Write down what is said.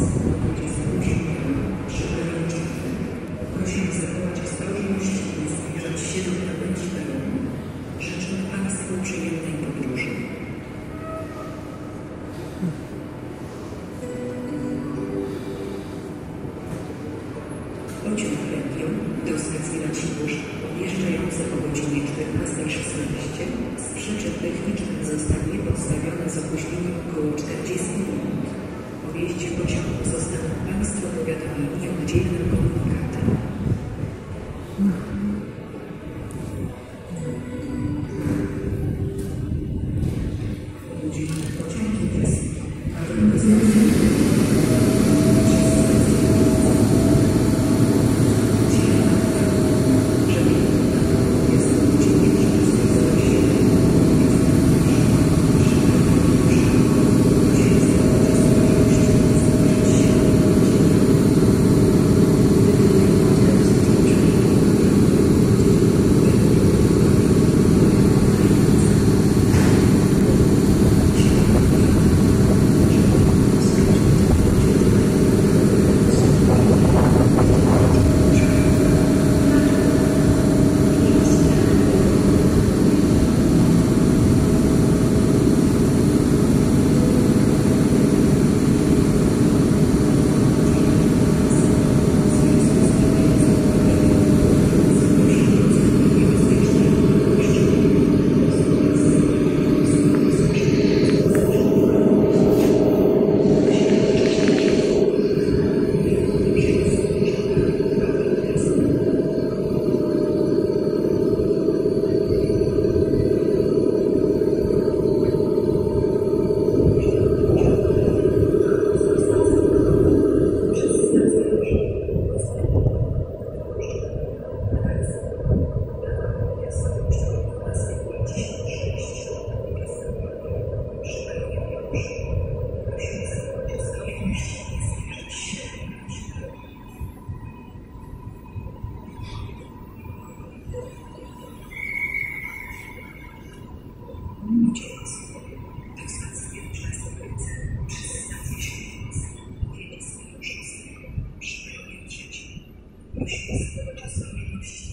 Prosimy zachować ostrożność i nie zbliżać się do krawędzi peronu. Życzmy Państwu przyjemnej podróży. Pociąg Legion do stacji Racibórz, odjeżdżający o godzinie 14:16, z przyczyn technicznych zostanie podstawiony z opóźnieniem około 40 minut. O wjeździe pociągu zostaną Państwo powiadomieni oddzielnym komunikatem. Godzinny pociąg jest Prosimy zachować ostrożność